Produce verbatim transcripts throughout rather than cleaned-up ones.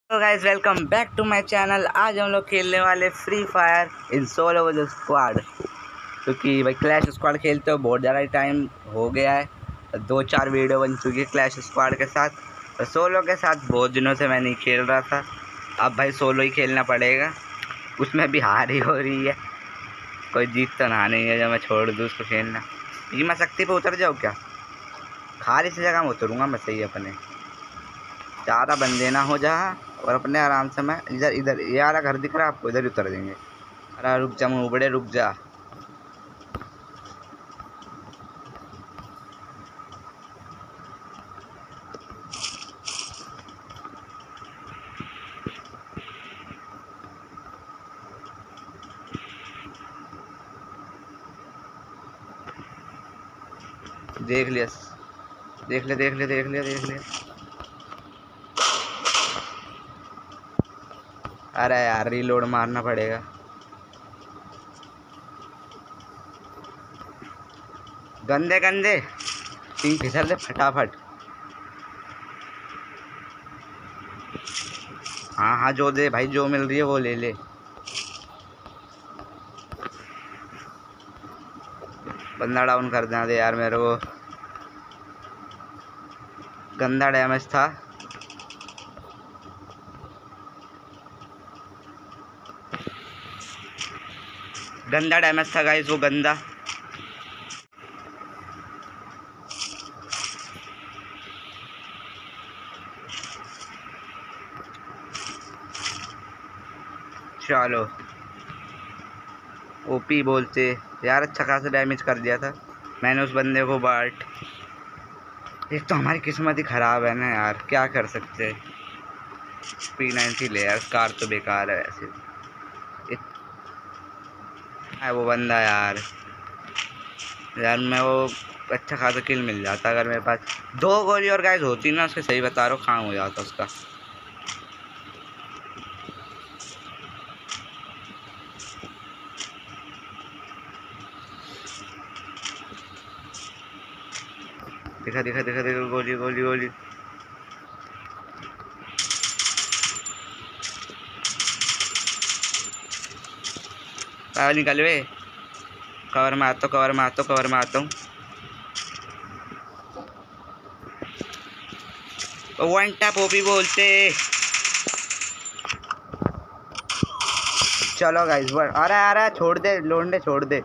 तो guys welcome back to my channel. आज हम लोग खेलने वाले free fire in solo versus squad, क्योंकि भाई क्लैश स्क्वाड खेलते हो बहुत ज़्यादा टाइम हो गया है। दो चार वीडियो बन चुकी है क्लैश स्क्वाड के साथ, और सोलो के साथ बहुत दिनों से मैं नहीं खेल रहा था। अब भाई सोलो ही खेलना पड़ेगा, उसमें भी हार ही हो रही है। कोई जीत तो ना नहीं है जो मैं छोड़ दूँ उसको खेलना। ये मैं शक्ति पे उतर जाऊँ क्या? खाली सी जगह में उतरूँगा मैं सही अपने, ज़्यादा बंदे ना हो जहाँ, और अपने आराम से मैं इधर इधर ये वाला घर दिख रहा है आपको, इधर ही उतर देंगे। अरे रुक जा मुँह बड़े, रुक जा। देख लिया देख ले देख ले देख लिया देख लिया। अरे यार रीलोड मारना पड़ेगा। गंदे गंदे तीन फिसल दे फटाफट। हाँ हाँ जो दे भाई, जो मिल रही है वो ले ले। बंदा डाउन कर देना दे यार मेरे को, गंदा डैमेज था। गंदा डैमेज था गाइस, वो गंदा। चलो ओपी बोलते यार, अच्छा खासा डैमेज कर दिया था मैंने उस बंदे को। बाट एक तो हमारी किस्मत ही ख़राब है ना यार, क्या कर सकते। पी नाइन्टी ले यार, कार तो बेकार है वैसे। है वो बंदा यार, यार मैं वो अच्छा खासा किल मिल जाता अगर मेरे पास दो गोली और गाइस होती ना उसके, सही बता रहा हूँ, खाम हो जाता उसका। दिखा दिखा दिखा दिखा गोली गोली गोली। कवर निकल वे, कवर में आता हूँ कवर में आता हूँ कवर में आता हूँ। वन टैप ओपी बोलते। चलो गाइस वर, अरे अरे छोड़ दे लोंडे, छोड़ दे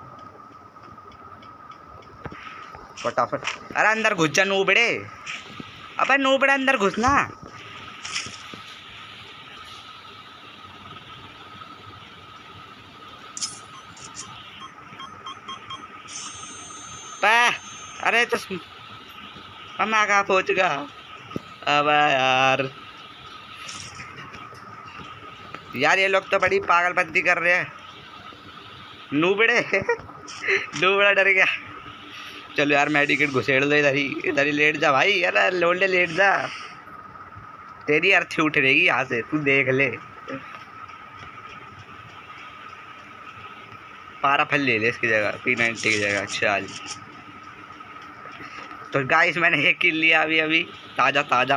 फटाफट। अरे अंदर घुस जा नूबड़े, अबे नूबड़े अंदर घुसना। अरे तो मैं कहाँ पहुँच गया अब यार। यार ये लोग तो बड़ी पागलपंती कर रहे हैं। नूबड़े नूबड़ा डर गया। चलो यार मेडिकेट घुसेड़ दो इधर ही, इधर ही लेट जा भाई। अरे लोंडे लेट जा, तेरी अर्थी उठ रहेगी यहाँ से, तू देख ले। पारा फल ले ले इसकी जगह, पी नाइन्टी की जगह। चल तो गाइस मैंने एक किल लिया अभी अभी, ताज़ा ताज़ा।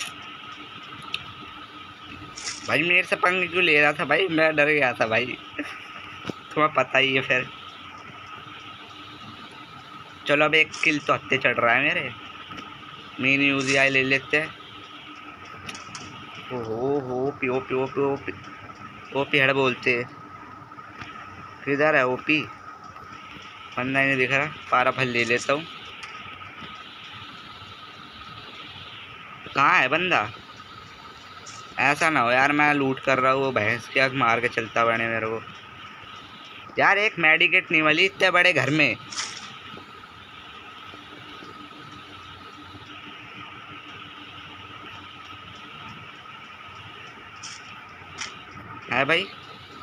भाई मेरे से पंगे क्यों ले रहा था भाई, मैं डर गया था भाई, तुम्हें पता ही है फिर। चलो अब एक किल तो हत्ते चढ़ रहा है मेरे। मिनी यूजी आई ले लेते हैं। ओहो हो P O P O P O P O P head बोलते। किधर है ओपी? बंदा ही नहीं दिख रहा। पारा फल ले लेता हूँ। कहाँ है बंदा? ऐसा ना हो यार मैं लूट कर रहा हूँ, वो भैंस के आग मार के चलता बने मेरे को। यार एक मेडिकेट नहीं वाली इतने बड़े घर में। है भाई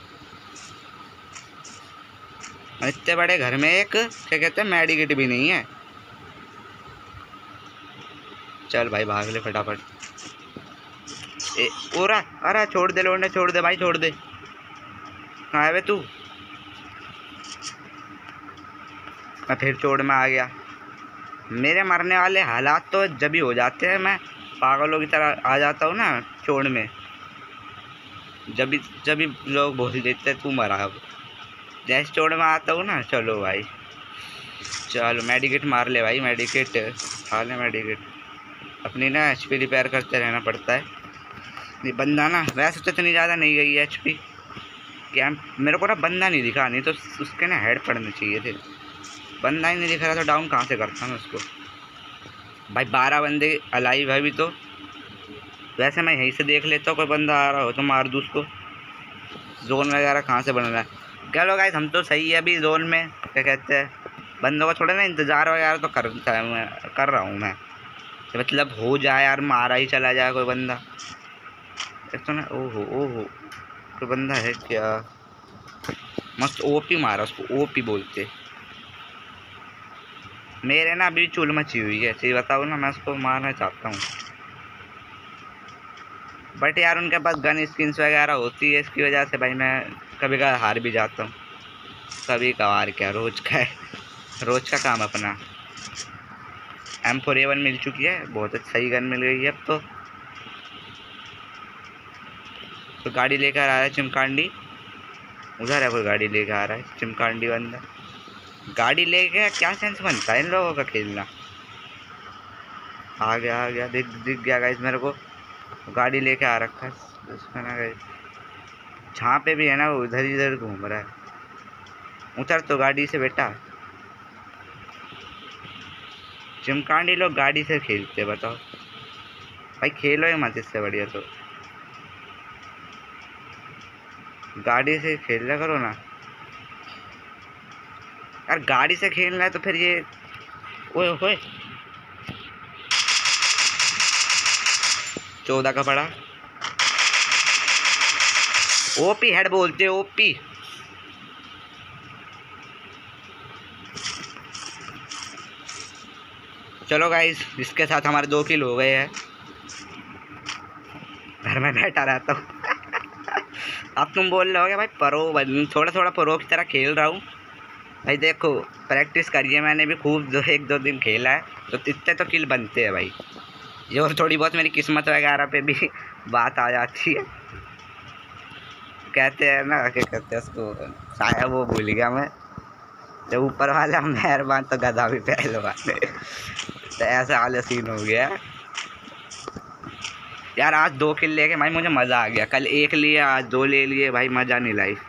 इतने बड़े घर में एक क्या कहते हैं मेडिकेट भी नहीं है। चल भाई भाग ले फटाफट। ए ओरा, अरे छोड़ दे लोंडे, छोड़ दे भाई, छोड़ दे। कहाँ है बे तू? मैं फिर चोड़ में आ गया। मेरे मरने वाले हालात तो जब ही हो जाते हैं, मैं पागलों की तरह आ जाता हूँ ना चोड़ में। जब भी जब भी लोग बोल देते तू मरा। अब जैसे चोड़ में आता हूँ ना, चलो भाई चलो मेडिकेट मार ले भाई, मेडिकेट खा ले मेडिकेट। अपनी ना एच पी रिपेयर करते रहना पड़ता है। ये बंदा ना वैसे तो इतनी ज़्यादा नहीं गई है एच पी, क्या मेरे को ना बंदा नहीं दिखा, नहीं तो उसके ना हेड पड़ने चाहिए थे। बंदा ही नहीं दिख रहा तो डाउन कहाँ से करता मैं उसको भाई। बारह बंदे अलाइव है अभी तो। वैसे मैं यहीं से देख लेता हूँ, कोई बंदा आ रहा हो तो मार दूँ उसको। जोन वगैरह कहाँ से बन रहा है। क्या लोग गाइस हम तो सही है अभी जोन में, क्या कहते हैं, बंदों का थोड़ा ना इंतज़ार वगैरह तो करता है, मैं कर रहा हूँ मैं, मतलब हो जाए यार, मारा ही चला जाए कोई बंदा। एक तो ना ओहो ओहो कोई बंदा है क्या, मस्त ओपी मारा उसको, ओपी बोलते। मेरे ना अभी चूल मची हुई है, सही बताओ ना, मैं उसको मारना चाहता हूँ बट यार उनके पास गन स्किन्स वगैरह होती है, इसकी वजह से भाई मैं कभी कभार हार भी जाता हूँ। कभी कभार क्या, रोज का है, रोज का काम अपना। एम फोर ए वन मिल चुकी है, बहुत सही गन मिल गई है अब तो। तो गाड़ी लेकर आ रहा है चिमकांडी, उधर है कोई गाड़ी लेकर आ रहा है चिमकांडी बंदा। गाड़ी लेके क्या सेंस बनता है इन लोगों का खेलना। आ गया आ गया, दिख दिख गया गाइस मेरे को, गाड़ी लेके आ रखा है उसका ना गाइस। जहाँ पे भी है ना वो उधर इधर घूम रहा है। उतर तो गाड़ी से बेटा। चिमकांडी लोग गाड़ी से खेलते, बताओ भाई, खेलो ही मत इससे बढ़िया तो गाड़ी से खेलना करो ना यार। गाड़ी से खेलना है तो फिर ये ओए होए चौदह का पड़ा। ओपी हेड बोलते, ओपी। चलो गाइस, इसके साथ हमारे दो किल हो गए हैं। घर में बैठा रहता हूँ अब तुम बोल रहे हो भाई प्रो, थोड़ा थोड़ा प्रो की तरह खेल रहा हूँ भाई। देखो प्रैक्टिस करिए, मैंने भी खूब दो एक दो दिन खेला है, तो इतने तो किल बनते हैं भाई। ये और थोड़ी बहुत मेरी किस्मत वगैरह पे भी बात आ जाती है। कहते हैं ना, क्या कहते हैं उसको, शायद वो भूल गया मैं, जब ऊपर वाला मेहरबान तो गधा भी पहलवान। तो ऐसा वाला सीन हो गया यार। आज दो किल लेके भाई मुझे मज़ा आ गया। कल एक लिए, आज दो ले लिए भाई, मज़ा नहीं लाई।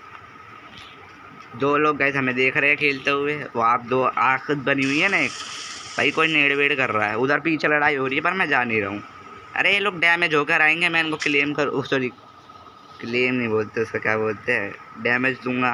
दो लोग गए हमें देख रहे हैं खेलते हुए, वो आप दो आँख बनी हुई है ना एक भाई, कोई नेड़ वेड़ कर रहा है उधर, पीछे लड़ाई हो रही है पर मैं जा नहीं रहा हूँ। अरे ये लोग डैमेज होकर आएंगे, मैं इनको क्लेम कर, सॉरी क्लेम नहीं बोलते उसका, क्या बोलते हैं, डैमेज दूंगा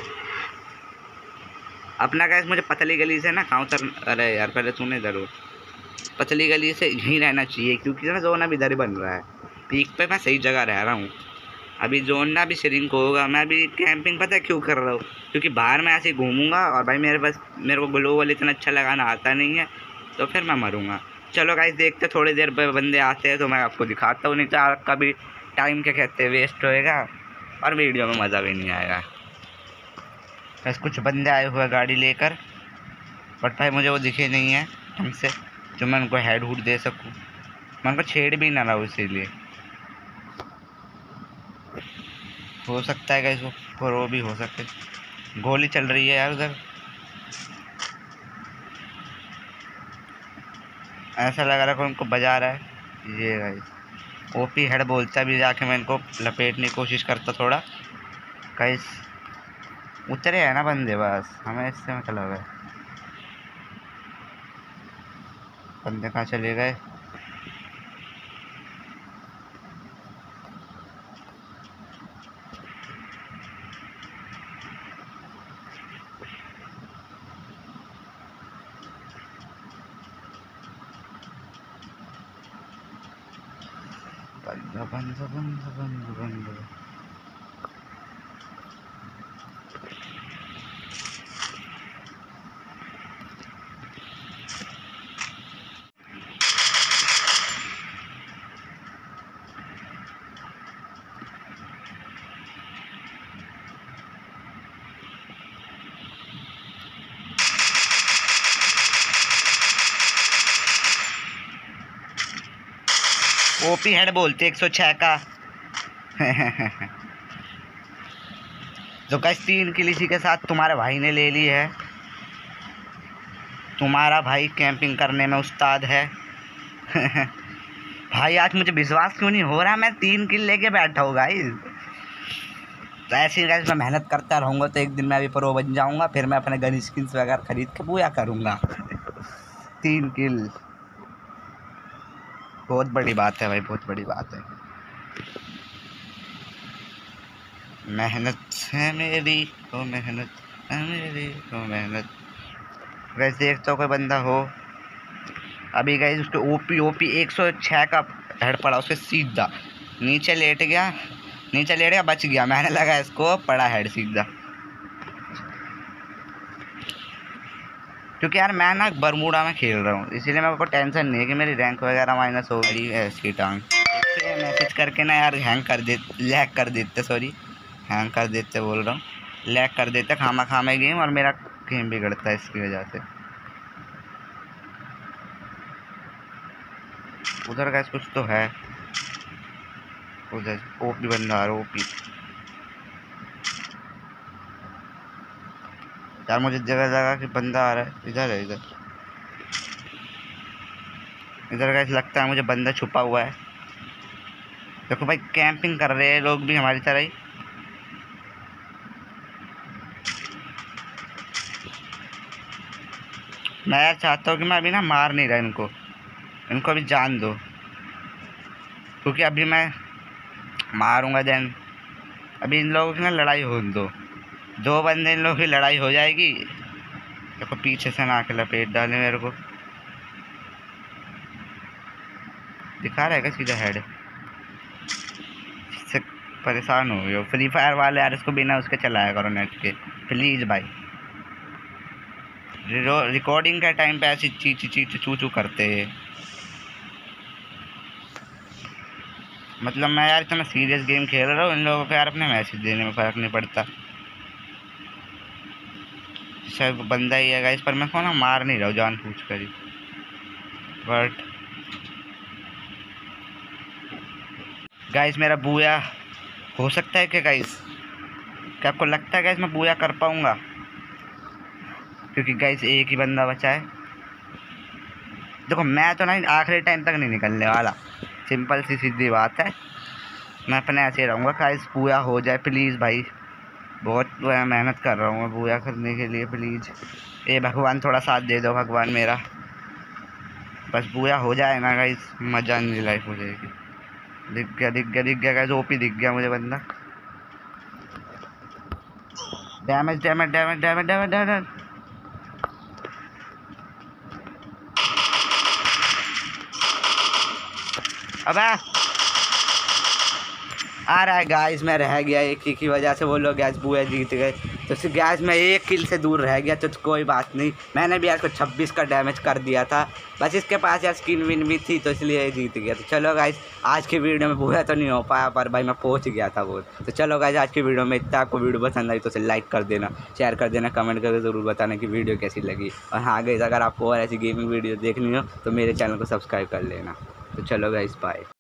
अपना। गैस मुझे पतली गली से ना काउंटर, अरे यार पहले तूने इधर हो, पतली गली से यहीं रहना चाहिए क्योंकि ना जोन अभी इधर ही बन रहा है। पीक पे मैं सही जगह रह रहा हूँ। अभी जोन ना भी श्रिंक होगा, मैं अभी कैंपिंग पता है क्यों कर रहा हूँ, क्योंकि बाहर मैं ऐसे ही घूमूंगा और भाई मेरे पास, मेरे को ग्लोवल इतना अच्छा लगाना आता नहीं है, तो फिर मैं मरूंगा। चलो गाइस देखते थोड़ी देर पर बंदे आते हैं तो मैं आपको दिखाता हूँ, नहीं तो आपका भी टाइम क्या कहते हैं वेस्ट होएगा और वीडियो में मज़ा भी नहीं आएगा। बस कुछ बंदे आए हुए गाड़ी लेकर, बट भाई मुझे वो दिखे नहीं है ढंग से जो मैं उनको हेड हुड दे सकूँ। मैं उनको छेड़ भी ना रहा हूँ, इसीलिए हो सकता है गाइस वो प्रो भी हो सकते। गोली चल रही है यार उधर, ऐसा लग रहा है कोई उनको बजा रहा है। ये गाइस ओपी हेड बोलता भी, जाके मैं इनको लपेटने की कोशिश करता थोड़ा। गाइस उतरे हैं ना बंदे, बस हमें इससे मतलब है। बंदे कहाँ चले गए, बंद बंद बंद बंद बंद। ओपी हेड बोलते एक सौ छः का तो गाइस तीन किल इसी के साथ तुम्हारे भाई ने ले ली है। तुम्हारा भाई कैंपिंग करने में उस्ताद है। भाई आज मुझे विश्वास क्यों नहीं हो रहा, मैं तीन किल लेके बैठा हूँ गाइस। तो ऐसे ही गाइस मैं मेहनत करता रहूँगा तो एक दिन मैं भी प्रो बन जाऊँगा, फिर मैं अपने गन स्किन्स वगैरह खरीद के पूरा करूँगा। तीन किल बहुत बड़ी बात है भाई, बहुत बड़ी बात है। मेहनत है मेरी ओ मेहनत है मेरी ओ मेहनत। वैसे देख तो कोई बंदा हो अभी गाइस, उसके ओपी ओपी एक सौ छः का हेड पड़ा, उसके सीधा नीचे लेट गया, नीचे लेट गया, बच गया। मैंने लगा इसको पड़ा हेड सीधा, क्योंकि यार मैं ना बरमूडा में खेल रहा हूँ, इसीलिए मेरे को टेंशन नहीं है कि मेरी रैंक वगैरह माइनस हो गई है। इसकी टांग मैसेज करके ना यार हैंग कर दे लैग कर देते सॉरी हैंग कर देते बोल रहा हूँ लैग कर देते खामा खामा गेम, और मेरा गेम बिगड़ता है इसकी वजह से। उधर का कुछ तो है, उधर ओपी बंदा आ रहा है ओपी। यार मुझे जगह जगह कि बंदा आ रहा है, इधर है इधर इधर का लगता है मुझे बंदा छुपा हुआ है। देखो भाई कैंपिंग कर रहे हैं लोग भी हमारी तरह ही। मैं यार चाहता हूँ कि मैं अभी ना मार नहीं रहा इनको, इनको अभी जान दो, क्योंकि अभी मैं मारूंगा देन अभी इन लोगों की ना लड़ाई हो दो दो बंदे इन लोगों की लड़ाई हो जाएगी। देखो पीछे से ना के लपेट डाले मेरे को, दिखा रहा है क्या सीधा हेड। इससे परेशान हो गए फ्री फायर वाले यार, इसको बिना उसके चलाया करो नेट के प्लीज़ भाई। रिकॉर्डिंग के टाइम पे ऐसी चीच चीच चू चू करते हैं, मतलब मैं यार इतना सीरियस गेम खेल रहा हूँ, इन लोगों को यार अपने मैसेज देने में फ़र्क नहीं पड़ता। शायद बंदा ही है गाइस, पर मैं को ना मार नहीं रहा हूँ जान पूछ कर ही। बट गाइस मेरा बूया हो सकता है क्या गाइस, क्या आपको लगता है गाइस मैं बूया कर पाऊँगा? क्योंकि गाइस एक ही बंदा बचा है। देखो मैं तो नहीं आखिरी टाइम तक नहीं निकलने वाला, सिंपल सी सीधी बात है। मैं अपने ऐसे रहूँगा गाइस, बूया हो जाए प्लीज़ भाई, बहुत मेहनत कर रहा हूँ मैं बूया करने के लिए। प्लीज़ ए भगवान थोड़ा साथ दे दो भगवान मेरा, बस बूया हो जाए ना गाइस, मजा नहीं लाइफ हो जाएगी। दिख गया दिख गया दिख गया गाइस, ओपी दिख गया मुझे बंदा। Damage damage damage damage damage damage अबे आ रहा है गाइस, मैं रह गया एक ही की वजह से, वो लोग गैस बुआ जीत गए। तो सिर्फ गैस में एक किल से दूर रह गया, तो कोई बात नहीं। मैंने भी यार को छब्बीस का डैमेज कर दिया था, बस इसके पास यार स्किन विन भी थी तो इसलिए जीत गया। तो चलो गाइस आज की वीडियो में बुआ तो नहीं हो पाया, पर भाई मैं पहुंच गया था बहुत। तो चलो गाइस आज की वीडियो में इतना, आपको वीडियो पसंद आई तो उसे लाइक कर देना, शेयर कर देना, कमेंट करके ज़रूर बताना कि वीडियो कैसी लगी। और हाँ गाइस अगर आपको और ऐसी गेमिंग वीडियो देखनी हो तो मेरे चैनल को सब्सक्राइब कर लेना। तो चलो गाइस बाय।